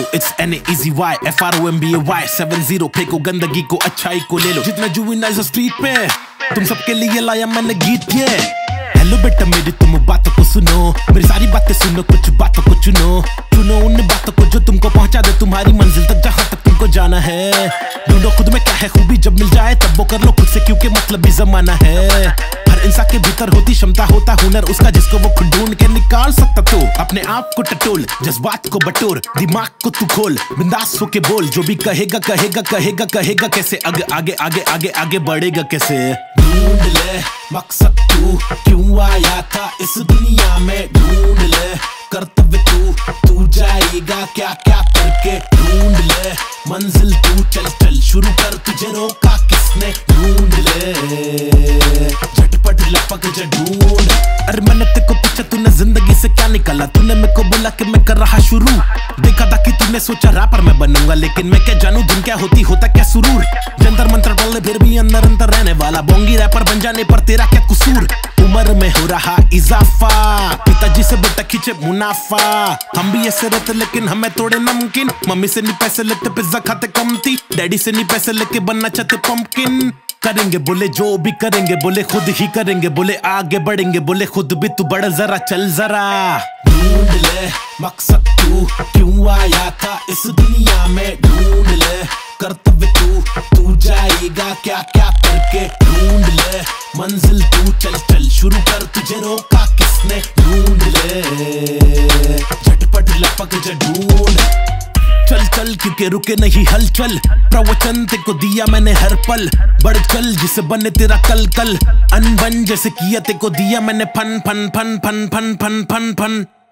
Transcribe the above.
it's NAEZY FROMBAY 70 फेंको गंदगी को अच्छाई को ले लो। जितना जुवेनाइल स्ट्रीट पे तुम सबके लिए लाया मैंने गीत ये। हेलो बेटा मेरी तुम बातों को सुनो, मेरी सारी बातें सुनो, कुछ बातों को चुनो। चुनो उन बातों को जो तुमको पहुंचा दे तुम्हारी मंजिल तक, जहां तक तुमको जाना है। ढूंढो खुद में क्या है खूबी, जब मिल जाए तब वो कर लो खुद से, क्योंकि मतलब भी जमाना है। हर इंसान के भीतर होती क्षमता, होता हुनर उसका, जिसको वो खुद ढूंढ के निकाल सकता। तो अपने आप को टटोल, जज्बात को बटोर, दिमाग को तू खोल, बिंदास होके बोल। जो भी कहेगा कहेगा कहेगा कहेगा कैसे, आगे आगे आगे आगे आगे बढ़ेगा कैसे। ढूंढ ले मकसद तू क्यों आया था इस दुनिया में, ढूंढ ले कर्तव्य तू जाएगा क्या क्या करके। ढूंढ ले मंजिल तू चल चल शुरू कर, तुझे रोका किसने। ढूंढ ले झटपट लपक जा ढूंढ। अरे मैंने तेरे को पूछा तूने जिंदगी से क्या निकाला, तूने मेरे को बोला कि मैं कर रहा शुरू। देखा था कि तूने सोचा रैपर मैं बनूंगा, लेकिन मैं क्या जानू धुन क्या होती, होता क्या सुरूर। जंतर मंत्र बोले फिर भी अंदर अंदर रहने वाला, बोंगी रैपर बन जाने पर तेरा क्या कसूर। उम्र में हो रहा इजाफा, पिताजी से बेटा खींचे मुनाफा। हम भी ऐसे रहते लेकिन हमें थोड़े नमकीन, मम्मी से नहीं पैसे लेते पिज्जा खाते कमती, डैडी से नहीं पैसे लेके बनना चाहते पंपकिन। करेंगे बोले जो भी करेंगे, बोले खुद ही करेंगे, बोले आगे बढ़ेंगे, बोले खुद भी तू बढ़ जरा चल जरा। ढूंढ ले मकसद तू क्यों आया था इस दुनिया में, ढूंढ ले कर्तव्य तू जाएगा क्या क्या करके। ढूंढ ले मंजिल तू चल चल शुरू कर, तुझे रोका किसने। ढूंढ ले झटपट लपक जा ढूंढ। चल चल क्योंकि रुके नहीं हलचल, प्रवचन ते को दिया मैंने हर पल। बढ़ चल जिसे बने तेरा कल कल, अनबन जैसे किया ते को दिया मैंने fun fun fun fun fun fun fun fun.